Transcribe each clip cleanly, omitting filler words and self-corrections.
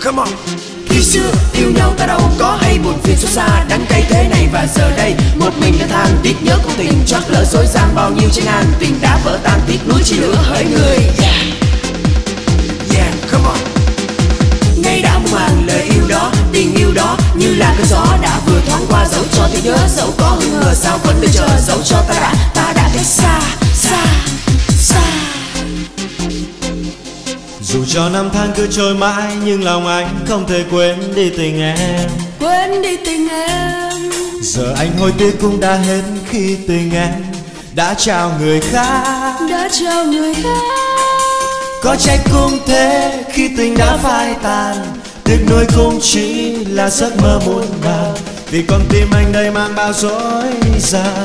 Come on. Khi xưa yêu nhau ta đâu có hay buồn phiền xót xa đắng cay thế này, và giờ đây một mình đã than tiếc nhớ cuộc tình trót lỡ dối gian bao nhiêu trái ngang, tình đã vỡ tan tiếc nuối chỉ lửa hỡi người. Yeah, yeah, come on. Ngày đã muộn màng lời yêu đó, tình yêu đó như là cơn gió đã vừa thoáng qua, dẫu cho thì nhớ dẫu có hững hờ sao vẫn đợi chờ, dẫu cho ta đã cách xa xa xa. Dù cho năm tháng cứ trôi mãi nhưng lòng anh không thể quên đi tình em. Quên đi tình em. Giờ anh hối tiếc cũng đã hết khi tình em đã trao người khác. Đã trao người khác. Có trách cũng thế khi tình đã phai tàn, tiếc nuối cũng chỉ là giấc mơ muôn màng, vì con tim anh đây mang bao dối gian.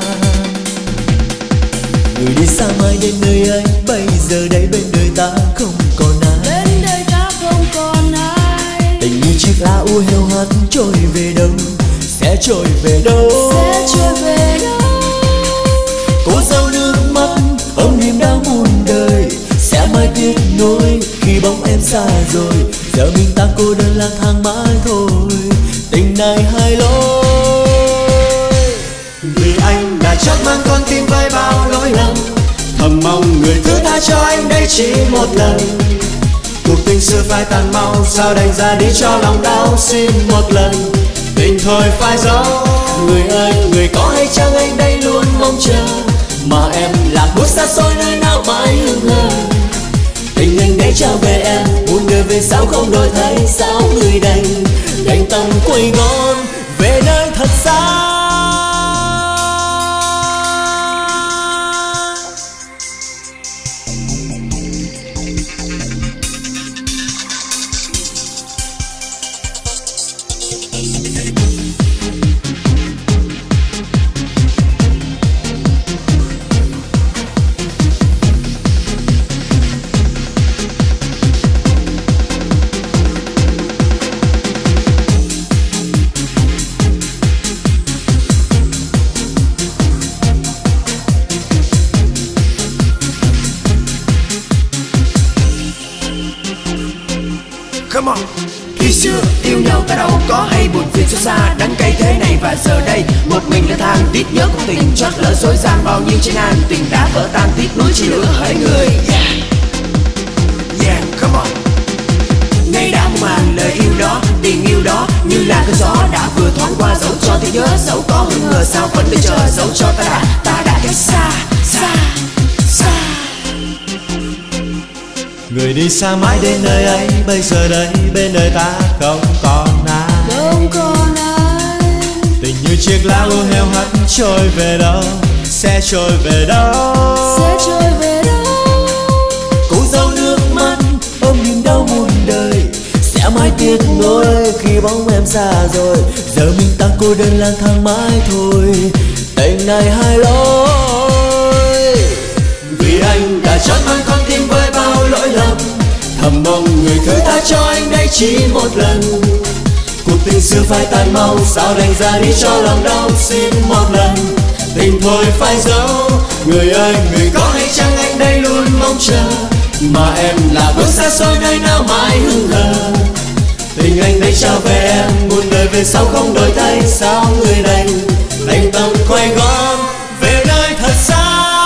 Người đi xa mãi đến nơi ấy, bây giờ đây bên đời ta không còn ai. Bên đời ta không còn ai. Tình như chiếc lá u heo hắt trôi về đâu, sẽ trôi về đâu, sẽ trôi về đâu. Cô dâu nước mắt ôm niềm đau muôn đời, sẽ mãi tiếc nuối khi bóng em xa rồi. Giờ mình ta cô đơn lang thang mãi thôi, tình này hai lối. Vì anh đã chót mang con tim với bao lỗi lầm, thầm mong người thứ tha cho anh đây chỉ một lần. Cuộc tình xưa phai tàn mau, sao đành ra đi cho lòng đau. Xin một lần tình thôi phai dấu. Người ơi, người có hay chăng anh đây luôn mong chờ, mà em lạc bước xa xôi nơi nào mãi hững hờ. Tình anh để trở về em, muôn đời về sau không đổi thay. Sao người đành tâm quay ngon về nơi thật xa. Come on. Khi xưa yêu nhau ta đâu có hay buồn phiền xót xa đắng cay thế này, và giờ đây một mình đã than tiếc nhớ cuộc tình trót lỡ dối gian bao nhiêu trái ngang, tình đã vỡ tan tiếc nuối chỉ lửa hỡi người. Yeah, yeah, come on. Ngày đã muộn màng lời yêu đó, tình yêu đó như là cơn gió đã vừa thoáng qua, dẫu cho thì nhớ dẫu có hững hờ sao vẫn đợi chờ, dẫu cho ta đã cách xa xa xa. Người đi xa mãi đến nơi ấy, bây giờ đây bên đời ta không còn ai. Không còn ai. Tình như chiếc lá u heo hắt trôi về đâu, sẽ trôi về đâu, sẽ trôi về đâu. Cô dâu nước mắt ôm niềm đau muôn đời, sẽ mãi tiếc nuối khi bóng em xa rồi. Giờ mình ta cô đơn lang thang mãi thôi, tình này hai lối. Vì anh đã chót mang con tim với bao lỗi lầm, thầm mong người thứ tha cho anh đây chỉ một lần. Cuộc tình xưa phai tàn mau, sao đành ra đi cho lòng đau. Xin một lần tình thôi phai dấu. Người ơi, người có hay chăng anh đây luôn mong chờ, mà em là bước xa xôi nơi nào mãi hững hờ. Tình anh đây trao về em, muôn đời về sau không đổi thay. Sao người đành tâm quay gót về nơi thật xa.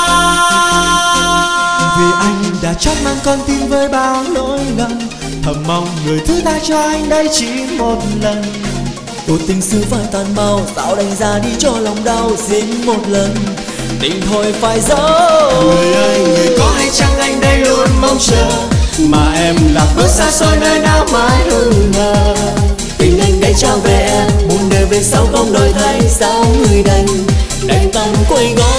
Vì anh đã chót mang con tim với bao lỗi lầm, thầm mong người thứ tha cho anh đây chỉ một lần. Cuộc tình xưa phai tàn mau, sao đành ra đi cho lòng đau. Xin một lần tình thôi phai dấu. Người ơi, người có hay chăng anh đây luôn mong chờ, mà em lạc bước xa xôi nơi nào mãi hững hờ. Tình anh đây trao về em, muôn đời về sau không đổi thay. Sao người đành tâm quay gót